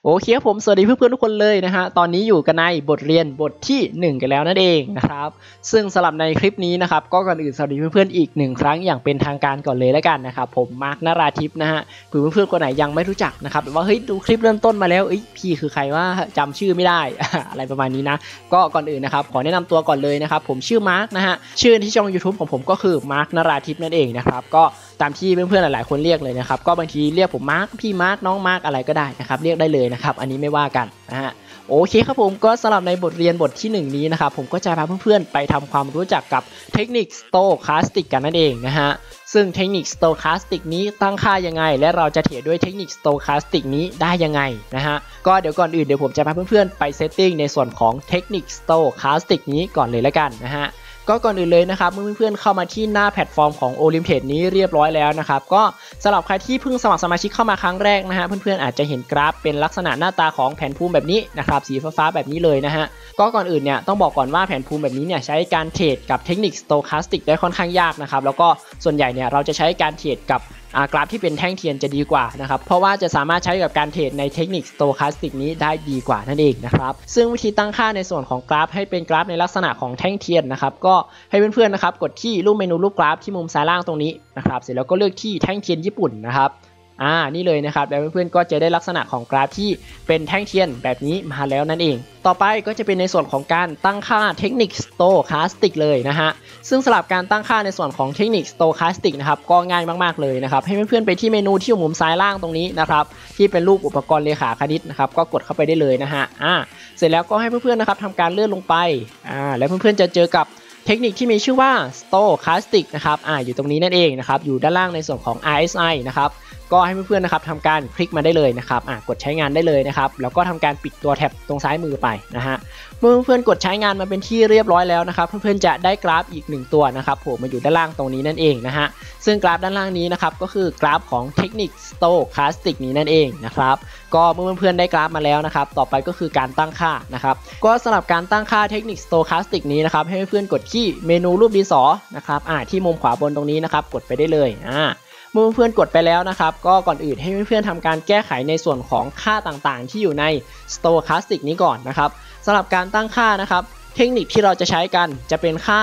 โอเคครับผมสวัสดีเพื่อนๆทุกคนเลยนะฮะตอนนี้อยู่กันในบทเรียนบทที่1กันแล้วนั่นเองนะครับซึ่งสำหรับในคลิปนี้นะครับก็ก่อนอื่นสวัสดีเพื่อนๆอีก1ครั้งอย่างเป็นทางการก่อนเลยแล้วกันนะครับผมมาร์คนราธิปนะฮะเพื่อนๆคนไหนยังไม่รู้จักนะครับแบบว่าเฮ้ยดูคลิปเริ่มต้นมาแล้วพี่คือใครว่าจำชื่อไม่ได้ อะไรประมาณนี้นะก็ก่อนอื่นนะครับขอแนะนำตัวก่อนเลยนะครับผมชื่อมาร์คนะฮะชื่อที่ช่อง YouTube ของผมก็คือมาร์คนราธิปนั่นเองนะครับก็ตามที่เพื่อนๆหลายๆคนเรียกเลยนะครับก็บางทีเรียกผมมาร์คพี่มาร์คน้องมาร์คอะไรก็ได้นะครับเรียกได้เลยนะครับอันนี้ไม่ว่ากันนะฮะโอเคครับผมก็สำหรับในบทเรียนบทที่1นี้นะครับผมก็จะพาเพื่อนๆไปทำความรู้จักกับเทคนิค Stochastic กันนั่นเองนะฮะซึ่งเทคนิค Stochastic นี้ตั้งค่ายังไงและเราจะเทรดด้วยเทคนิค Stochastic นี้ได้ยังไงนะฮะก็เดี๋ยวก่อนอื่นเดี๋ยวผมจะพาเพื่อนๆไปเซตติ้งในส่วนของเทคนิค Stochastic นี้ก่อนเลยละกันนะฮะก็ก่อนอื่นเลยนะครับเมื่อเพื่อนๆเข้ามาที่หน้าแพลตฟอร์มของ Olympiad นี้เรียบร้อยแล้วนะครับก็สำหรับใครที่เพิ่งสมัครสมาชิกเข้ามาครั้งแรกนะฮะเพื่อนๆอาจจะเห็นกราฟเป็นลักษณะหน้าตาของแผนภูมิแบบนี้นะครับสีฟ้าๆแบบนี้เลยนะฮะก็ก่อนอื่นเนี่ยต้องบอกก่อนว่าแผนภูมิแบบนี้เนี่ยใช้การเทรดกับเทคนิค Stochastic ได้ค่อนข้างยากนะครับแล้วก็ส่วนใหญ่เนี่ยเราจะใช้การเทรดกับกราฟที่เป็นแท่งเทียนจะดีกว่านะครับเพราะว่าจะสามารถใช้กับการเทรดในเทคนิค Stochastic นี้ได้ดีกว่านั่นเองนะครับซึ่งวิธีตั้งค่าในส่วนของกราฟให้เป็นกราฟในลักษณะของแท่งเทียนนะครับก็ให้เพื่อนๆนะครับกดที่รูปเมนูรูปกราฟที่มุมซ้ายล่างตรงนี้นะครับเสร็จแล้วก็เลือกที่แท่งเทียนญี่ปุ่นนะครับนี่เลยนะครับแล้วเพื่อนๆก็จะได้ลักษณะของกราฟที่เป็นแท่งเทียนแบบนี้มาแล้วนั่นเองต่อไปก็จะเป็นในส่วนของการตั้งค่าเทคนิค Stochastic เลยนะฮะซึ่งสำหรับการตั้งค่าในส่วนของเทคนิค Stochastic นะครับก็ง่ายมากๆเลยนะครับให้เพื่อนๆไปที่เมนูที่อยู่มุมซ้ายล่างตรงนี้นะครับที่เป็นรูปอุปกรณ์เลขาคณิตนะครับก็กดเข้าไปได้เลยนะฮะเสร็จแล้วก็ให้เพื่อนๆนะครับทำการเลื่อนลงไปแล้วเพื่อนๆจะเจอกับเทคนิคที่มีชื่อว่า Stochastic นะครับอยู่ตรงนี้นั่นเองนะครับอยู่ด้านล่างในส่วนของ RSI นะครับก็ให้เพื่อนๆนะครับทำการคลิกมาได้เลยนะครับกดใช้งานได้เลยนะครับแล้วก็ทำการปิดตัวแท็บตรงซ้ายมือไปนะฮะเมื่อเพื่อนๆกดใช้งานมาเป็นที่เรียบร้อยแล้วนะครับเพื่อนๆจะได้กราฟอีก1ตัวนะครับผมมาอยู่ด้านล่างตรงนี้นั่นเองนะฮะซึ่งกราฟด้านล่างนี้นะครับก็คือกราฟของเทคนิค Stochastic นี้นั่นเองนะครับก็เมื่อเพื่อนๆได้กราฟมาแล้วนะครับต่อไปก็คือการตั้งค่านะครับก็สำหรับการตั้งค่าเทคนิค Stochastic นี้นะครับให้เพื่อนๆกดที่เมนูรูปดินสอนะครับที่มุมขวาบนตรงนี้นะครับกดไปได้เลยเมื่อเพื่อนๆกดไปแล้วนะครับก็ก่อนอื่นให้เพื่อนๆทำการแก้ไขในส่วนของค่าต่างๆที่อยู่ใน Stochastic นี้ก่อนนะครับสำหรับการตั้งค่านะครับเทคนิคที่เราจะใช้กันจะเป็นค่า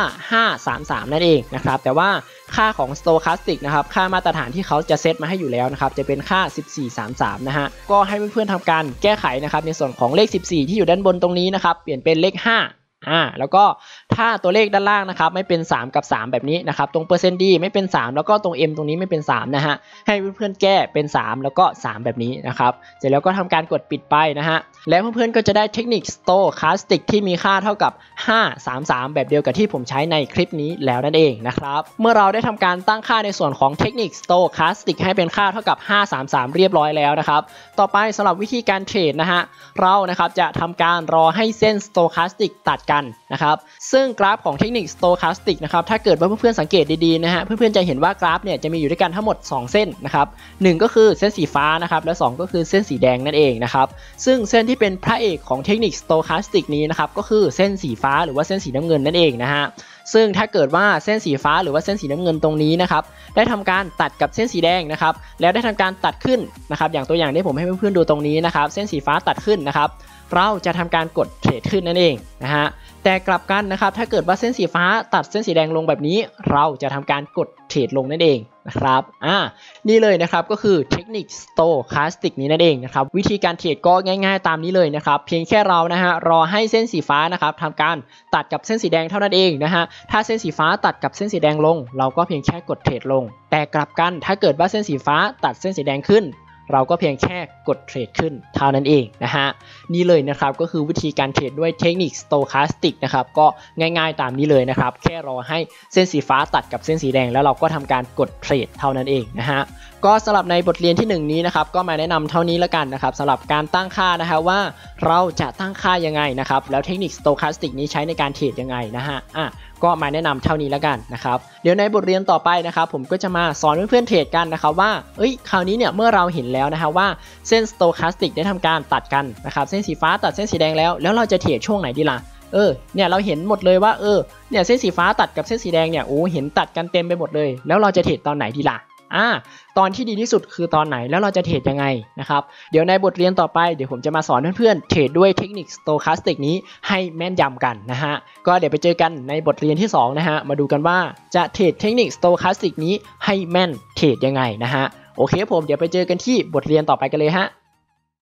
533นั่นเองนะครับแต่ว่าค่าของ Stochastic นะครับค่ามาตรฐานที่เขาจะเซตมาให้อยู่แล้วนะครับจะเป็นค่า1433นะฮะก็ให้เพื่อนๆทำการแก้ไขนะครับในส่วนของเลข14ที่อยู่ด้านบนตรงนี้นะครับเปลี่ยนเป็นเลข5แล้วก็ถ้าตัวเลขด้านล่างนะครับไม่เป็น3กับ3แบบนี้นะครับตรงเปอร์เซ็นต์ดีไม่เป็น3แล้วก็ตรง M ตรงนี้ไม่เป็น3นะฮะให้เพื่อนๆแก้เป็น3แล้วก็3แบบนี้นะครับเสร็จแล้วก็ทำการกดปิดไปนะฮะแล้วเพื่อนๆก็จะได้เทคนิค Stochastic ที่มีค่าเท่ากับ533แบบเดียวกับที่ผมใช้ในคลิปนี้แล้วนั่นเองนะครับเมื่อเราได้ทำการตั้งค่าในส่วนของเทคนิค Stochastic ให้เป็นค่าเท่ากับ533เรียบร้อยแล้วนะครับต่อไปสำหรับวิธีการเทรดนะฮะเรานะครับจะทำการรอให้เส้น Stochastic ตัดกันนะครับซึ่งกราฟของเทคนิค Stochastic นะครับถ้าเกิดว่าเพื่อนๆสังเกตดีๆนะฮะเพื่อนๆจะเห็นว่ากราฟเนี่ยจะมีอยู่ด้วยกันทั้งหมด2เส้นนะครับ1ก็คือเส้นสีฟ้านะครับและ2ก็คือเส้นสีแดงนั่นเองนะครับซึ่งเส้นที่เป็นพระเอกของเทคนิค Stochastic นี้นะครับก็คือเส้นสีฟ้าหรือว่าเส้นสีน้ำเงินนั่นเองนะฮะซึ่งถ้าเกิดว่าเส้นสีฟ้าหรือว่าเส้นสีน้ำเงินตรงนี้นะครับได้ทำการตัดกับเส้นสีแดงนะครับแล้วได้ทำการตัดขึ้นนะครับอย่างตัวอย่างที่ผมให้เพื่อนๆดูตรงนี้นะครับเส้นสีฟ้าตัดขึ้นนะครับเราจะทำการกดเทรดขึ้นนั่นเองนะฮะแต่กลับกันนะครับถ้าเกิดว่าเส้นสีฟ้าตัดเส้นสีแดงลงแบบนี้เราจะทำการกดเทรดลงนั่นเองนะครับนี่เลยนะครับก็คือเทคนิค Stochastic นี้นั่นเองนะครับวิธีการเทรดก็ง่ายๆตามนี้เลยนะครับเพียงแค่เรานะฮะรอให้เส้นสีฟ้านะครับทำการตัดกับเส้นสีแดงเท่านั้นเองนะฮะถ้าเส้นสีฟ้าตัดกับเส้นสีแดงลงเราก็เพียงแค่กดเทรดลงแต่กลับกันถ้าเกิดว่าเส้นสีฟ้าตัดเส้นสีแดงขึ้นเราก็เพียงแค่กดเทรดขึ้นเท่านั้นเองนะฮะนี่เลยนะครับก็คือวิธีการเทรดด้วยเทคนิค Stochastic นะครับก็ง่ายๆตามนี้เลยนะครับแค่รอให้เส้นสีฟ้าตัดกับเส้นสีแดงแล้วเราก็ทำการกดเทรดเท่านั้นเองนะฮะก็สำหรับในบทเรียนที่1นี้นะครับก็มาแนะนำเท่านี้แล้วกันนะครับสำหรับการตั้งค่านะฮะว่าเราจะตั้งค่ายังไงนะครับแล้วเทคนิค Stochastic นี้ใช้ในการเทรดยังไงนะฮะก็มาแนะนำเท่านี้แล้วกันนะครับเดี๋ยวในบทเรียนต่อไปนะครับผมก็จะมาสอนเพื่อนๆเทรดกันนะครับว่าคราวนี้เนี่ยเมื่อเราเห็นแล้วนะฮะว่าเส้น Stochastic ได้ทำการตัดกันนะครับเส้นสีฟ้าตัดเส้นสีแดงแล้วเราจะเทรดช่วงไหนดีล่ะเนี่ยเราเห็นหมดเลยว่าเนี่ยเส้นสีฟ้าตัดกับเส้นสีแดงเนี่ยเห็นตัดกันเต็มไปหมดเลยแล้วเราจะเทรดตอนไหนดีล่ะตอนที่ดีที่สุดคือตอนไหนแล้วเราจะเทรดยังไงนะครับเดี๋ยวในบทเรียนต่อไปเดี๋ยวผมจะมาสอนเพื่อนๆเทรดด้วยเทคนิค Stochastic นี้ให้แม่นยำกันนะฮะก็เดี๋ยวไปเจอกันในบทเรียนที่2นะฮะมาดูกันว่าจะเทรดเทคนิค Stochastic นี้ให้แม่นเทรดยังไงนะฮะโอเคผมเดี๋ยวไปเจอกันที่บทเรียนต่อไปกันเลยฮะ